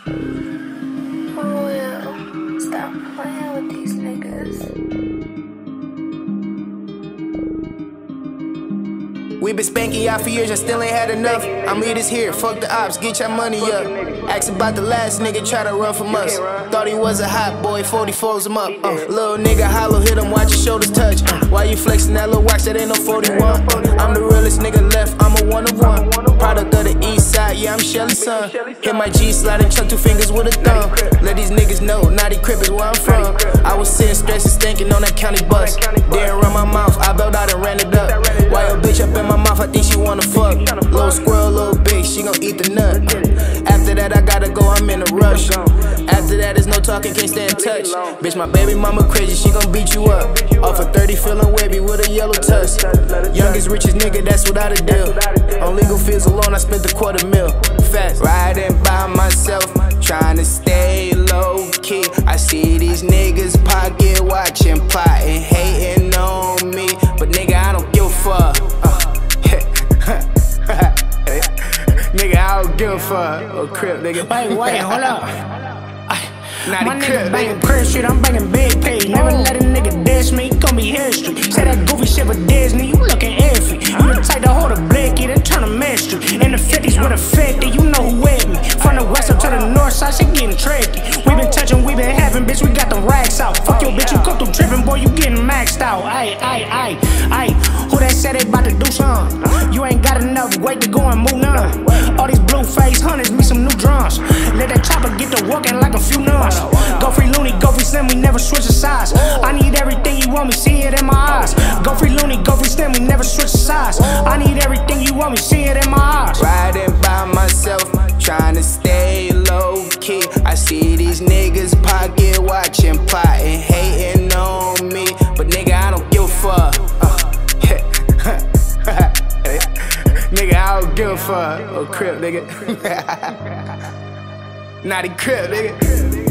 Oh well, stop playing with these niggas. We been spanking y'all for years, I still ain't had enough. I'm leaders here, fuck the ops, get your money up. Ask about the last nigga, try to run from us. Thought he was a hot boy, 44s him up. Little nigga hollow, hit him, watch your shoulders touch. Why you flexing that little watch, that ain't no 41. I'm the realest nigga left, I'm a one of one. Product of the east side, yeah, I'm Shelly's son. Hit my G slide and chuck 2 fingers with a thumb. Let these niggas know, Naughty Crip is where I'm from. I was sitting stressed and stinking on that county bus. Didn't run my mouth, I bailed out and ran it up. Why your bitch up in my mouth, I think she wanna fuck. Little squirrel, little bitch, she gon' eat the nut. After that I gotta go, I'm in a rush. After that there's no talking, can't stay in touch. Bitch, my baby mama crazy, she gon' beat you up. Off of 30 feeling wavy with a yellow tusk. Youngest, richest nigga, that's without a deal. On legal fees alone, I spent the $250,000. Fast. Riding by myself, trying to stay low key. I see these niggas pocket watching, plotting, hating on me. But nigga, I don't give a fuck. Nigga, I don't give a fuck. Oh, Crip, nigga. Wait, hold up. My nigga bangin' Crip shit, I'm bangin' big page. Never let a nigga diss me, gon' be history. Say that goofy shit with Disney, you lookin' iffy. You the type to hold a blicky, then turn a mystery. In the 50s with a 50, you know who with me. From the west up to the north side, shit getting tricky. We been touchin', we been having, bitch, we got the racks out. Fuck your bitch, you come through trippin', boy, you getting maxed out. Ayy, who that said they bout to do something? You ain't got enough weight to go and move none. All these blue face hunters, me some new drums. Let that chopper get to working like a few nuns. Go free loony, go free slim, we never switch the size. I need everything you want me, see it in my eyes. Go free loony, go free slim, we never switch the size. I need everything you want me, see it in my eyes. Riding by myself, trying to stay low key. I see these niggas pocket watching, plotting, hating on me. But nigga, I don't give a fuck. Nigga, I don't give a fuck. Oh, Crip, nigga. Naughty Crip, nigga.